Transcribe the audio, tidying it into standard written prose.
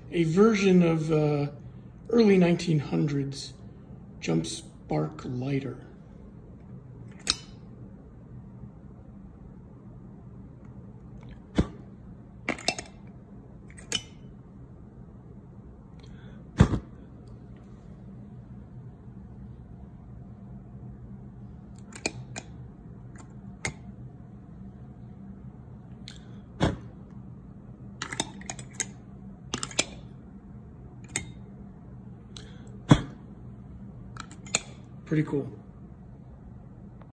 a version of early 1900s jump spark lighter. Pretty cool.